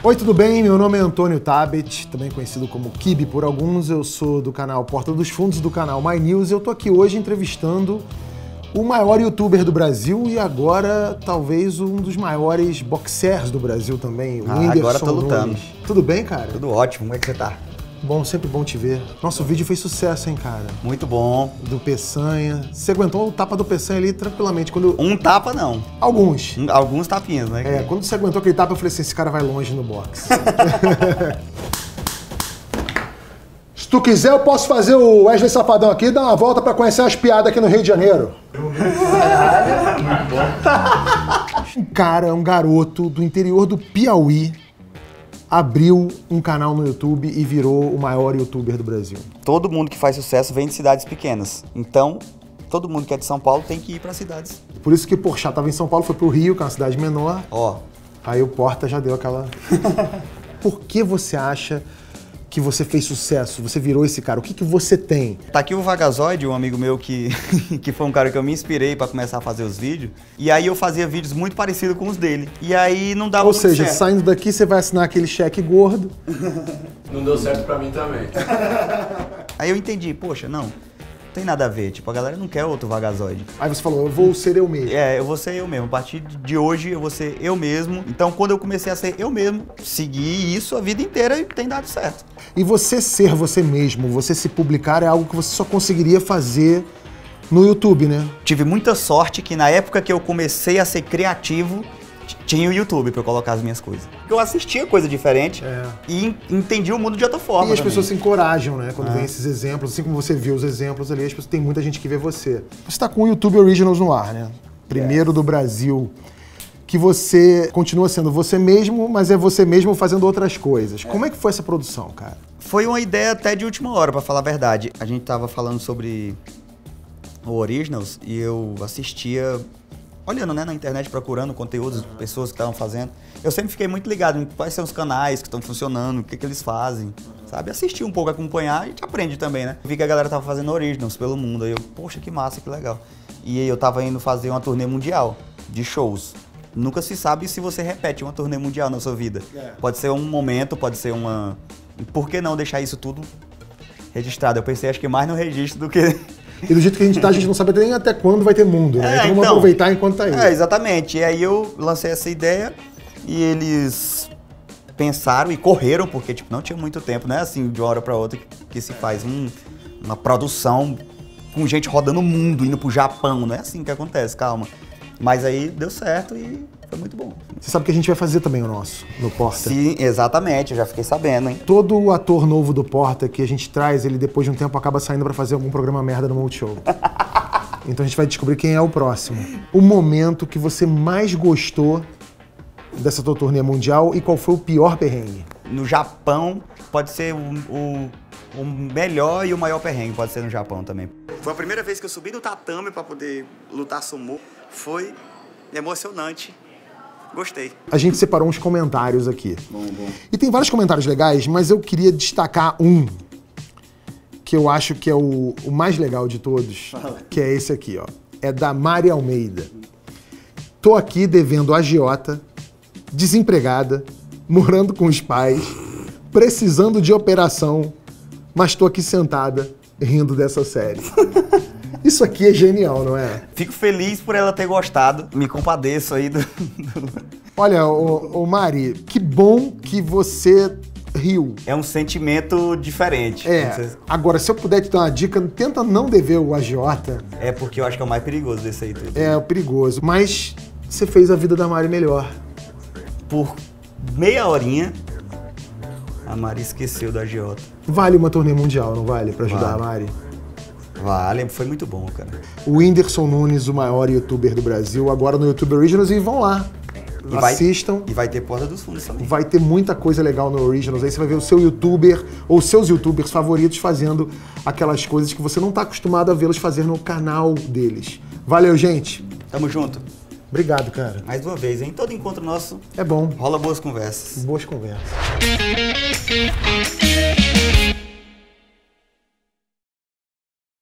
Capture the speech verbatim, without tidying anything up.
Oi, tudo bem? Meu nome é Antônio Tabet, também conhecido como Kibe por alguns. Eu sou do canal Porta dos Fundos, do canal My News. Eu tô aqui hoje entrevistando o maior youtuber do Brasil e agora talvez um dos maiores boxers do Brasil também, o ah, Whindersson agora tô lutando. Nunes. Tudo bem, cara? Tudo ótimo, como é que você tá? Bom, sempre bom te ver. Nosso vídeo fez sucesso, hein, cara? Muito bom. Do Peçanha. Você aguentou o tapa do Peçanha ali tranquilamente. Quando... Um tapa, não. Alguns. Um, alguns tapinhas, né? É, quando você aguentou aquele tapa, eu falei assim, esse cara vai longe no boxe. Se tu quiser, eu posso fazer o Wesley Safadão aqui e dar uma volta pra conhecer as piadas aqui no Rio de Janeiro. Um cara, um garoto do interior do Piauí, abriu um canal no YouTube e virou o maior youtuber do Brasil. Todo mundo que faz sucesso vem de cidades pequenas. Então, todo mundo que é de São Paulo tem que ir para cidades. Por isso que o Porchat estava em São Paulo, foi pro Rio, que é uma cidade menor. Ó. Aí o Porta já deu aquela... Por que você acha que você fez sucesso? Você virou esse cara? O que que você tem? Tá aqui o Vagazoide, um amigo meu que, que foi um cara que eu me inspirei pra começar a fazer os vídeos. E aí eu fazia vídeos muito parecidos com os dele. E aí não dava Ou muito seja, certo. Saindo daqui você vai assinar aquele cheque gordo. Não deu certo pra mim também. Aí eu entendi, poxa, não, não tem nada a ver. Tipo, a galera não quer outro Vagazoide. Aí você falou, eu vou ser eu mesmo. É, eu vou ser eu mesmo. A partir de hoje eu vou ser eu mesmo. Então quando eu comecei a ser eu mesmo, segui isso a vida inteira e tem dado certo. E você ser você mesmo, você se publicar é algo que você só conseguiria fazer no YouTube, né? Tive muita sorte que na época que eu comecei a ser criativo, tinha o YouTube pra eu colocar as minhas coisas. Eu assistia coisa diferente É. e entendi o mundo de outra forma. E as também. pessoas se encorajam, né? Quando Ah. vem esses exemplos, assim como você viu os exemplos ali, as pessoas, tem muita gente que vê você. Você tá com o YouTube Originals no ar, né? Primeiro do Brasil. Que você continua sendo você mesmo, mas é você mesmo fazendo outras coisas. É. Como é que foi essa produção, cara? Foi uma ideia até de última hora, pra falar a verdade. A gente tava falando sobre o Originals e eu assistia, olhando, né, na internet, procurando conteúdos de pessoas que estavam fazendo. Eu sempre fiquei muito ligado em quais são os canais que estão funcionando, o que, que eles fazem, sabe? Assistir um pouco, acompanhar, a gente aprende também, né? Vi que a galera tava fazendo Originals pelo mundo, aí eu, poxa, que massa, que legal. E aí eu tava indo fazer uma turnê mundial de shows. Nunca se sabe se você repete uma turnê mundial na sua vida. É. Pode ser um momento, pode ser uma... Por que não deixar isso tudo registrado? Eu pensei, acho que mais no registro do que... E do jeito que a gente tá, a gente não sabe nem até quando vai ter mundo, né? É, então vamos então, aproveitar enquanto tá aí. É, exatamente. E aí eu lancei essa ideia e eles pensaram e correram, porque tipo, não tinha muito tempo, né? Assim, de uma hora pra outra que, que se faz um, uma produção com gente rodando o mundo, indo pro Japão. Não é assim que acontece, calma. Mas aí deu certo e foi muito bom. Você sabe que a gente vai fazer também o nosso, no Porta. Sim, exatamente. Eu já fiquei sabendo, hein? Todo ator novo do Porta que a gente traz, ele depois de um tempo acaba saindo pra fazer algum programa merda no Multishow. Então a gente vai descobrir quem é o próximo. O momento que você mais gostou dessa tua turnê mundial e qual foi o pior perrengue? No Japão, pode ser o, o, o melhor e o maior perrengue, pode ser no Japão também. Foi a primeira vez que eu subi no tatame pra poder lutar sumô. Foi emocionante. Gostei. A gente separou uns comentários aqui. Bom, bom. E tem vários comentários legais, mas eu queria destacar um que eu acho que é o, o mais legal de todos, que é esse aqui, ó. É da Mari Almeida. Tô aqui devendo a agiota, desempregada, morando com os pais, precisando de operação, mas tô aqui sentada rindo dessa série. Isso aqui é genial, não é? Fico feliz por ela ter gostado. Me compadeço aí do... Olha, ô, ô Mari, que bom que você riu. É um sentimento diferente. É, agora, se eu puder te dar uma dica, tenta não dever o agiota. É porque eu acho que é o mais perigoso desse aí tudo. É, o perigoso. Mas você fez a vida da Mari melhor. Por meia horinha, a Mari esqueceu do agiota. Vale uma turnê mundial, não vale? Pra ajudar Vale. a Mari? Vale, foi muito bom, cara. O Whindersson Nunes, o maior youtuber do Brasil, agora no YouTube Originals, e vão lá. E Assistam. Vai, e vai ter Porta dos Fundos também. Vai ter muita coisa legal no Originals. Aí você vai ver o seu youtuber ou seus youtubers favoritos fazendo aquelas coisas que você não tá acostumado a vê-los fazer no canal deles. Valeu, gente. Tamo junto. Obrigado, cara. Mais uma vez, hein? Todo encontro nosso É bom. rola boas conversas. Boas conversas.